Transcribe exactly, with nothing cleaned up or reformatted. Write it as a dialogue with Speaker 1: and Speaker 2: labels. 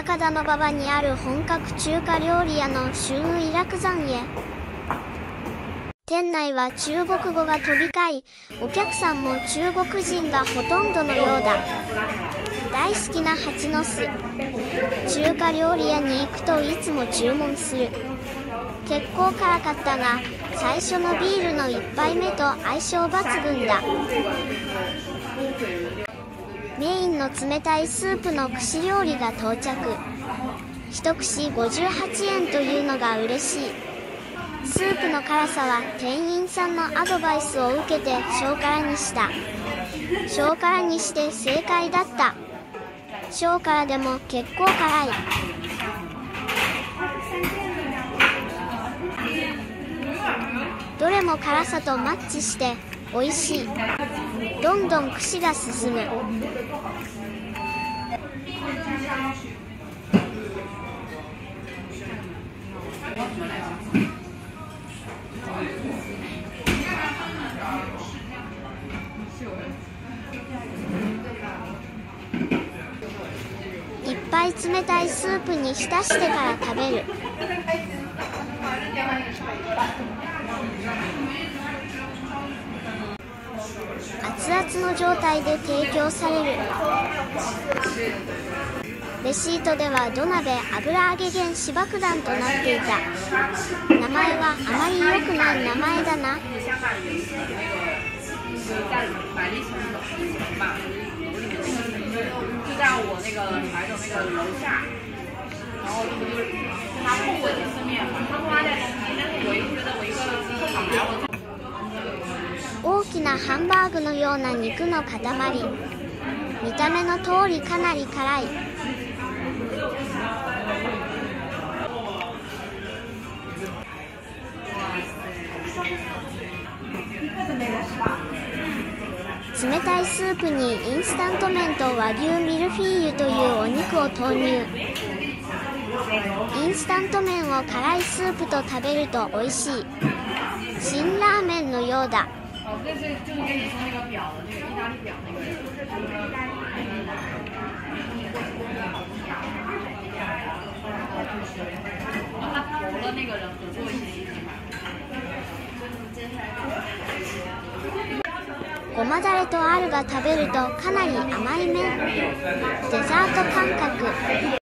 Speaker 1: 高田馬場にある本格中華料理屋の春雨楽山へ。店内は中国語が飛び交い、お客さんも中国人がほとんどのようだ。大好きな蜂の巣。中華料理屋に行くといつも注文する。結構辛かったが、最初のビールのいっぱいめと相性抜群だ。メインの冷たいスープの串料理が到着。一串ごじゅうはちえんというのが嬉しい。スープの辛さは店員さんのアドバイスを受けて小辛にした。小辛にして正解だった。小辛でも結構辛い。どれも辛さとマッチして美味しい。どんどん串が進む。いっぱい冷たいスープに浸してから食べる。熱々の状態で提供される。レシートでは土鍋油揚げ原子爆弾となっていた。名前はあまり良くない名前だな。大きなハンバーグのような肉の塊。見た目の通りかなり辛い。冷たいスープにインスタント麺と和牛ミルフィーユというお肉を投入。インスタント麺を辛いスープと食べると美味しい。辛ラーメンのようだ。ごまだれとあるが食べるとかなり甘い麺。デザート感覚。